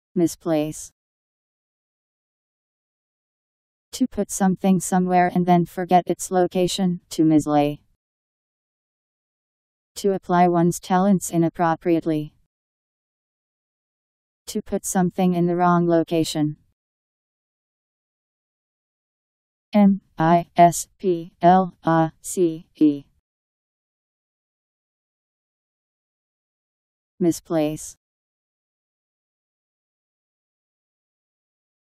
Misplace. To put something somewhere and then forget its location. To mislay. To apply one's talents inappropriately. To put something in the wrong location. M-I-S-P-L-A-C-E. Misplace.